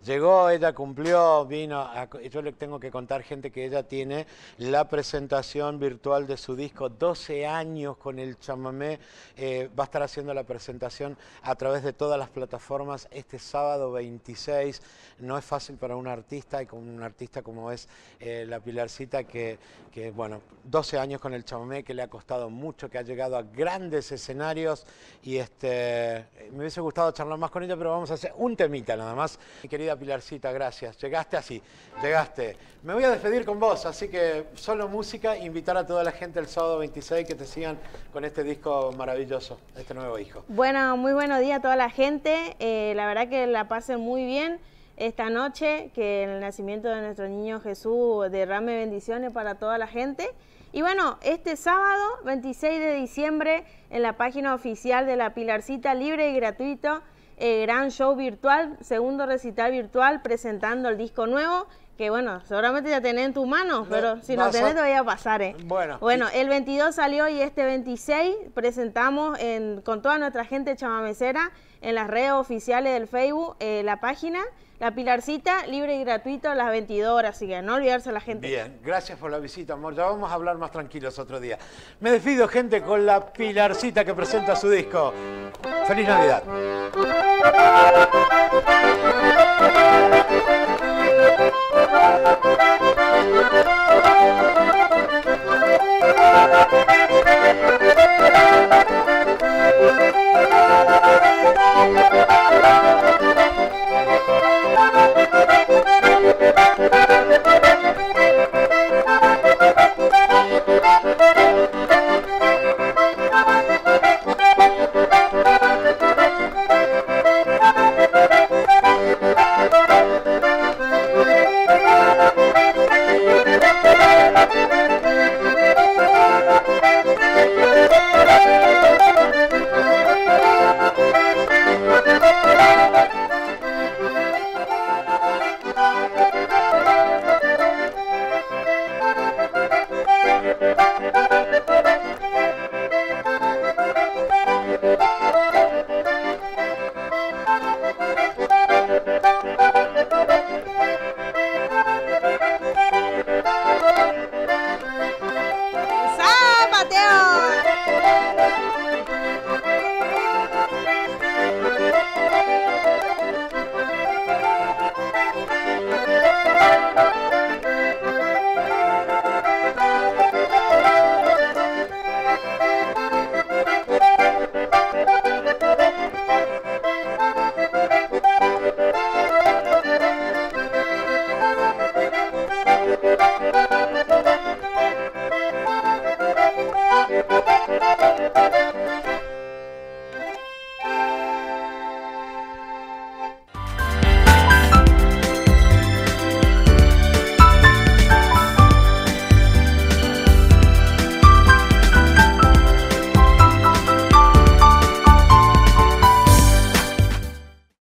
Llegó, ella cumplió, yo le tengo que contar, gente, que ella tiene la presentación virtual de su disco, 12 años con el chamamé. Va a estar haciendo la presentación a través de todas las plataformas este sábado 26. No es fácil para un artista, y con un artista como es la Pilarcita, que bueno, 12 años con el chamamé, que le ha costado mucho, que ha llegado a grandes escenarios, y me hubiese gustado charlar más con ella, pero vamos a hacer un temita nada más. Mi querida Pilarcita, gracias. Llegaste así, llegaste. Me voy a despedir con vos, así que solo música, invitar a toda la gente el sábado 26 que te sigan con este disco maravilloso, este nuevo hijo. Bueno, muy buenos días a toda la gente. La verdad que la pasen muy bien esta noche, que el nacimiento de nuestro niño Jesús derrame bendiciones para toda la gente. Y bueno, este sábado 26 de diciembre en la página oficial de la Pilarcita, libre y gratuito, gran show virtual, segundo recital virtual presentando el disco nuevo, que bueno, seguramente ya tenés en tus manos, pero si no tenés te voy a pasar. Bueno, el 22 salió y este 26 presentamos con toda nuestra gente chamamecera en las redes oficiales del Facebook, la página La Pilarcita, libre y gratuito a las 22 horas, así que no olvidarse la gente. Bien, gracias por la visita, amor. Ya vamos a hablar más tranquilos otro día. Me despido, gente, con la Pilarcita que presenta su disco. ¡Feliz Navidad!